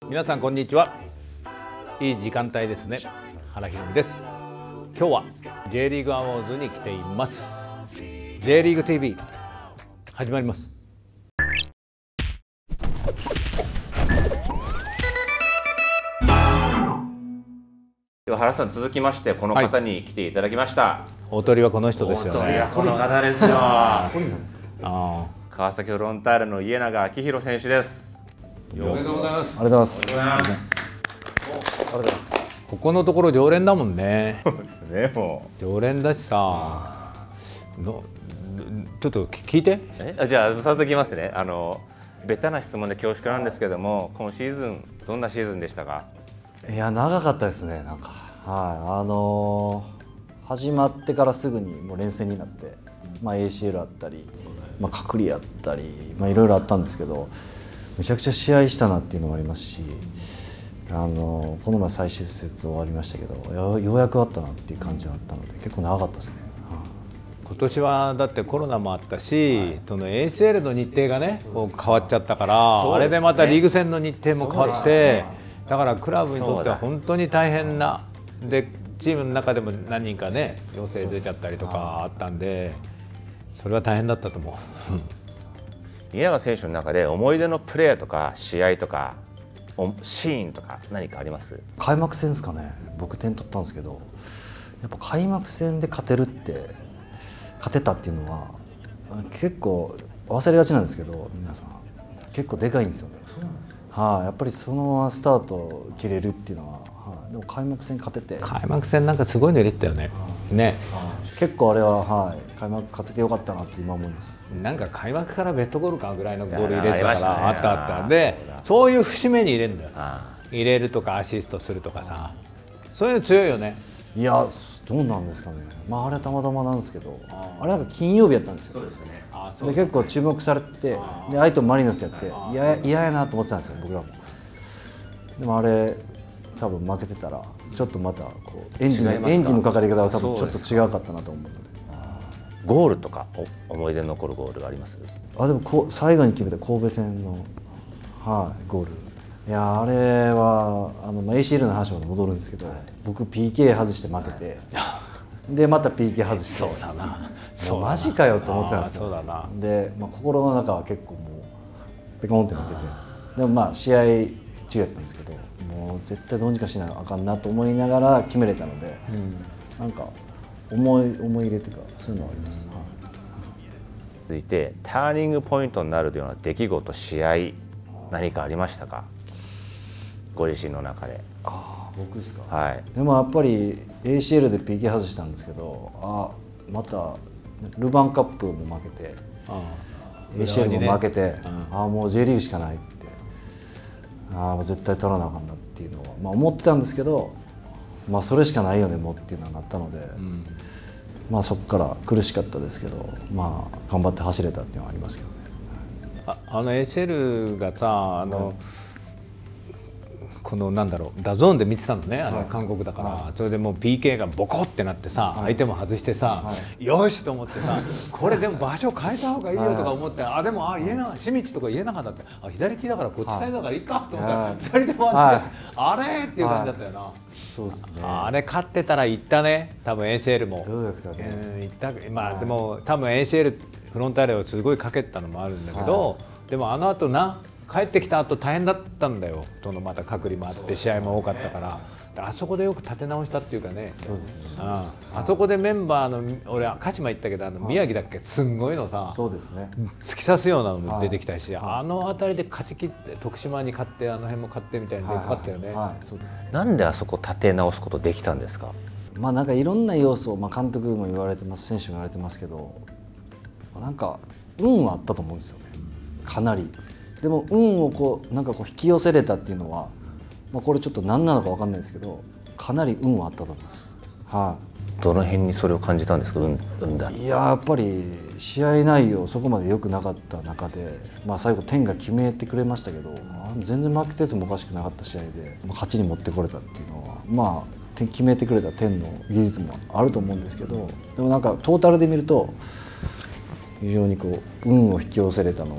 皆さんこんにちは。いい時間帯ですね。原ひろみです。今日は J リーグアワーズに来ています。 J リーグ TV 始まります。 原さん、続きましてこの方に来ていただきました。 大鳥はこの人ですよね。 大鳥はこの方ですよ。川崎フロンターレの家永明宏選手です。 おめでとうございます。 ありがとうございます。 ここのところ常連だもんね。 そうですね、もう常連だしさ、ちょっと聞いて。 じゃあ早速いきますね。ベタな質問で恐縮なんですけども、今シーズンどんなシーズンでしたか？ いや、長かったですね。なんか、始まってからすぐにもう連戦になって、ACL あったり、隔離あったり、いろいろあったんですけど、めちゃくちゃ試合したなっていうのもありますし、この前最終節終わりましたけど、ようやく終わったなっていう感じがあったので、結構長かったですね。 今年はだってコロナもあったし、その ACL の日程がねこう変わっちゃったから、あれでまたリーグ戦の日程も変わって、だからクラブにとっては本当に大変なで、チームの中でも何人かね陽性出ちゃったりとかあったんで、それは大変だったと思う。 家永選手の中で思い出のプレーとか試合とかシーンとか何かあります？ 開幕戦ですかね。僕点取ったんですけど、やっぱ開幕戦で勝てたっていうのは結構忘れがちなんですけど、皆さん結構でかいんですよね。やっぱりそのままスタート切れるっていうのは、でも開幕戦勝てて、 開幕戦なんかすごいの入れてたよね。 結構あれは、開幕勝ててよかったなって今思います。 なんか開幕からベストゴールかぐらいのゴール入れてたから、あったんで、そういう節目に入れるんだよ。入れるとかアシストするとかさ、そういうの強いよね。 いや、どうなんですかね。あれはたまたまなんですけど、あれなんか金曜日やったんですよ。で結構注目されて、で相手もマリノスやって嫌やなと思ってたんですよ、僕らも。でもあれ多分負けてたらちょっとまたこうエンジンのかかり方は多分ちょっと違うかったなと思うので。 ゴールとか思い出に残るゴールがあります？ でも最後に決めた神戸戦の、ゴール。いや、あれはACL の話まで戻るんですけど、僕 PK 外して負けて、でまた PK 外して、 そうだな、 もうマジかよと思ってたんですよ。 そうだな。 で、心の中は結構もうペコンってなってて、でも試合中やったんですけど、もう絶対どうにかしなあかんなと思いながら決めれたので、なんか思い入れというかそういうのはあります。 続いてターニングポイントになるような出来事、試合何かありましたか？ご自身の中で。 僕ですか？でもやっぱり ACL で PK 外したんですけど、またルヴァンカップも負けて、ACL も負けて、もう J リーグしかないって、もう絶対取らなあかんなっていうのは、思ってたんですけど、それしかないよねもうっていうのはなったので、そこから苦しかったですけど、頑張って走れたっていうのはありますけどね。 ACL がさ、このなんだろう、ダゾーンで見てたのね、韓国だから、それでもう PK がボコってなってさ、相手も外してさ、よしと思ってさ、これでも場所変えた方がいいよとか思って、でもシミッチとか言えなかったって、左利きだからこっちサイドだからいいかと思ったら、2人で回っちゃって、あれっていう感じだったよな。 そうですね。 あれ勝ってたら行ったね、多分 ACL も。 どうですかね。 行った。でも多分 ACL フロンターレをすごいかけたのもあるんだけど、でも後帰ってきた後大変だったんだよ。そのまた隔離もあって試合も多かったから、あそこでよく立て直したっていうかね。 そうですね。 あそこでメンバーの俺鹿島行ったけど宮城だっけ、すんごいのさ、 そうですね。 突き刺すようなのも出てきたし、辺りで勝ち切って徳島に勝って辺も勝ってみたいなでよかったよね。 なんであそこ立て直すことできたんですか？ なんかいろんな要素を、監督も言われてます、選手も言われてますけど、なんか運はあったと思うんですよね、かなり。でも運をなんか引き寄せれたっていうのは、これちょっと何なのか分かんないですけど、かなり運はあったと思います。 どの辺にそれを感じたんですか？運だ。 やっぱり試合内容そこまで良くなかった中で、最後点が決めてくれましたけど、全然負けててもおかしくなかった試合で勝ちに持ってこれたっていうのは、点決めてくれた点の技術もあると思うんですけど、でもなんかトータルで見ると非常に運を引き寄せれたのは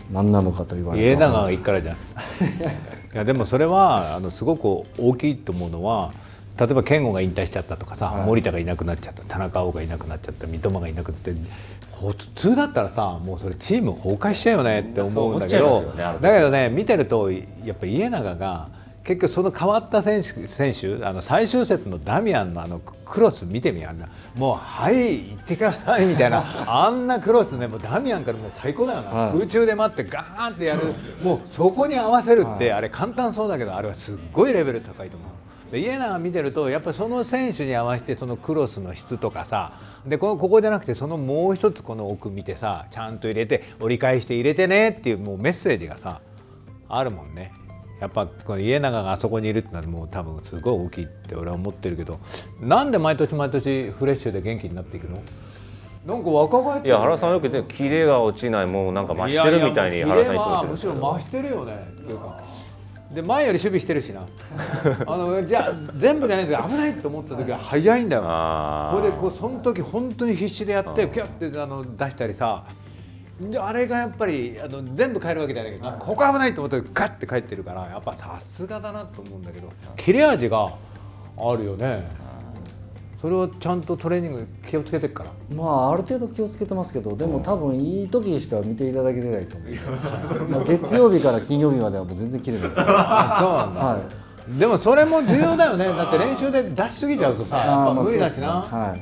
何なのかと言われて家長が行くからじゃんいやでもそれはすごく大きいと思うのは、例えば健吾が引退しちゃったとかさ、はい、森田がいなくなっちゃった、田中碧がいなくなっちゃった、三笘がいなくなって、普通だったらさもうそれチーム崩壊しちゃうよねって思うんだけど、だけどね見てるとやっぱ家長が結局その変わった選手最終節のダミアンのクロス見てみ、もうはい行ってくださいみたいなあんなクロスね、もうダミアンからもう最高だよな、はい、空中で待ってガーンってやる、もうそこに合わせるって、はい、あれ簡単そうだけどあれはすっごいレベル高いと思う。家長見てるとやっぱりその選手に合わせてそのクロスの質とかさでここじゃなくてそのもう一つこの奥見てさちゃんと入れて折り返して入れてねっていうもうメッセージがさあるもんね。やっぱこの家長があそこにいるってのはもう多分すごい大きいって俺は思ってるけど、なんで毎年毎年フレッシュで元気になっていくの？なんか若返ってる、 いや原さんよく言ってキレが落ちない、もうなんか増してるみたいに原さん言ってるんですけど、 むしろ増してるよねっていうか。で前より守備してるしなじゃあ全部じゃないけど危ないと思った時は早いんだよ。これでその時本当に必死でやってキャッて出したりさ、であれがやっぱり全部変えるわけじゃないけど、ここ危ないと思ったらガッて帰ってるから、やっぱさすがだなと思うんだけど、切れ味があるよね。それはちゃんとトレーニング気をつけてるから。 まあある程度気をつけてますけど、でも多分いい時しか見ていただけてないと思う月曜日から金曜日まではもう全然切れないですそうなんだ、 はい、でもそれも重要だよねだって練習で出しすぎちゃうとさやっぱ無理だしな、はい、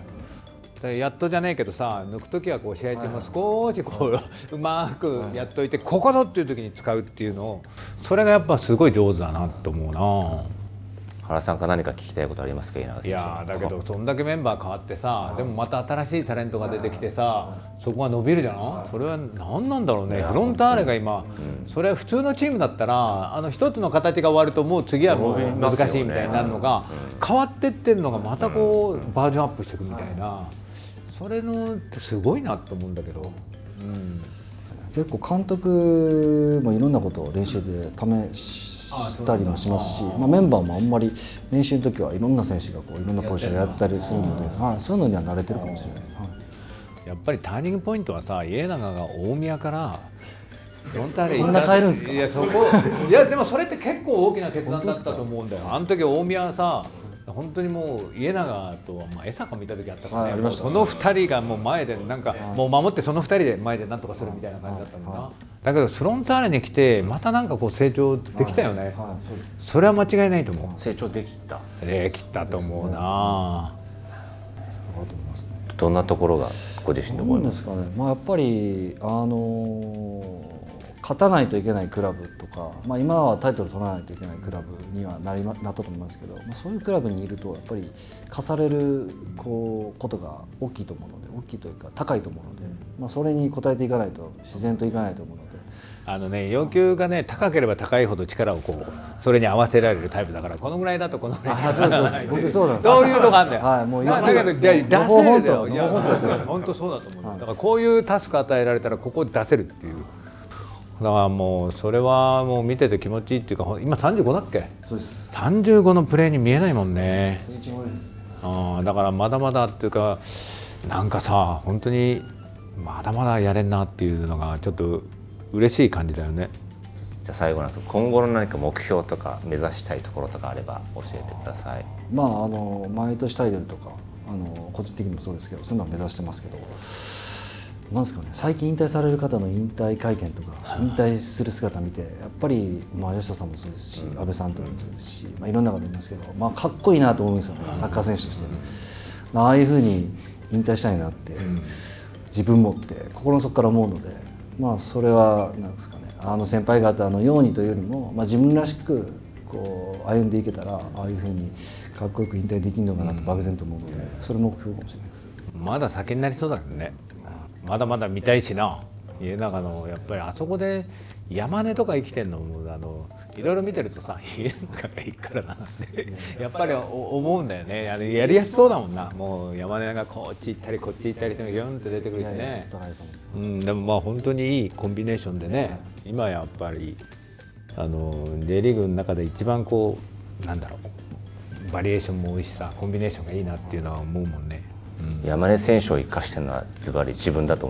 やっとじゃねえけどさ抜く時はこう試合中も少しこううまくやっといて、ここぞっていう時に使うっていうのを、それがやっぱすごい上手だなと思うな。 原さんか何か聞きたいことありますか？いやだけどそんだけメンバー変わってさ、でもまた新しいタレントが出てきてさ、そこが伸びるじゃん。それは何なんだろうね。フロンターレが今、それは普通のチームだったら一つの形が終わるともう次はもう難しいみたいになるのが変わってってるのがまたこうバージョンアップしていくみたいな、それのってすごいなと思うんだけど、 結構監督もいろんなことを練習で試したりもしますし、メンバーもあんまり練習の時はいろんな選手がこういろんなポジションをやったりするので、そういうのには慣れてるかもしれないです。 やっぱりターニングポイントはさ、家長が大宮からフロンターレそんな変えるんですか？ いやでもそれって結構大きな決断だったと思うんだよ。あの時大宮はさ本当にもう家長とは江坂見た時あったからね、その2人がもう前でなんかもう守ってその2人で前でなんとかするみたいな感じだったのかな。だけどフロンターレに来てまたなんかこう成長できたよね。それは間違いないと思う。 成長できたと思うな。 どんなところがご自身で思いますかね。やっぱり勝たないといけないクラブとか、今はタイトル取らないといけないクラブにはなったと思いますけど、そういうクラブにいるとやっぱり課されることが大きいと思うので、大きいというか高いと思うので、それに応えていかないと自然といかないと思うので。 要求がね高ければ高いほど力をこうそれに合わせられるタイプだから、このぐらいだとこのぐらい僕そうなんです。 そういうとこあるんだよ。 はい、もうだけど出せるんだよ。いや本当そうだと思う。だからこういうタスク与えられたらここで出せるっていう。だからもうそれはもう見てて気持ちいいっていうか、今35だっけ？ そうです。 35のプレーに見えないもんね。だからまだまだっていうか、なんかさ本当にまだまだやれんなっていうのがちょっと嬉しい感じだよね。 じゃあ最後なんですけど、今後の何か目標とか目指したいところとかあれば教えてください。 毎年タイトルとか個人的にもそうですけど、そういうのは目指してますけど、なんですかね、最近引退される方の引退会見とか引退する姿を見て、やっぱり吉田さんもそうですし、安倍さんともそうですし、いろんな方いますけど、かっこいいなと思うんですよね、サッカー選手として。ああいうふうに引退したいなって自分もって心の底から思うので、それはなんですかね、先輩方のようにというよりも、自分らしくこう歩んでいけたら、ああいうふうにかっこよく引退できるのかなと漠然と思うので、それ目標かもしれないです。 まだ先になりそうだけどね。まだまだ見たいしな。家長のやっぱりあそこで山根とか生きてんのもいろいろ見てるとさ、家長がいいからなってやっぱり思うんだよね。やりやすそうだもんな。もう山根がこっち行ったりこっち行ったりってギュンって出てくるしね。でも本当にいいコンビネーションでね、今やっぱりJ リーグの中で一番こうなんだろう、バリエーションも多いしさ、コンビネーションがいいなっていうのは思うもんね。 山根選手を生かしてるのはズバリ自分だと思いますか？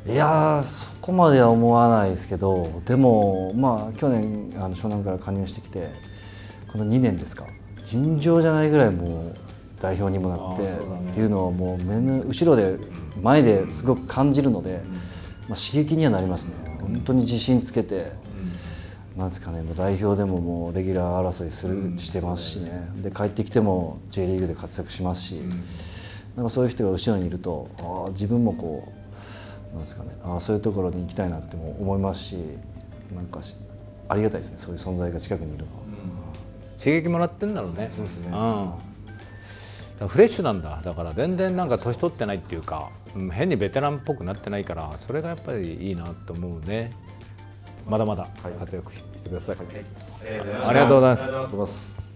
いやーそこまでは思わないですけど、でもまあ去年湘南から加入してきてこの2年ですか、尋常じゃないぐらいもう代表にもなってっていうのをもう目の後ろで前ですごく感じるので、まあ、刺激にはなりますね。本当に自信つけて、なんですかね、もう代表でももうレギュラー争いしてますしね、で帰ってきても J リーグで活躍しますし、なんかそういう人が後ろにいると自分もこうなんですかね、そういうところに行きたいなっても思いますし、なんかありがたいですね、そういう存在が近くにいるのは。 刺激もらってんだろうね。そうですね。フレッシュなんだ。だから全然なんか年取ってないっていうか、変にベテランっぽくなってないから、それがやっぱりいいなと思うね。まだまだ活躍してください。ありがとうございます。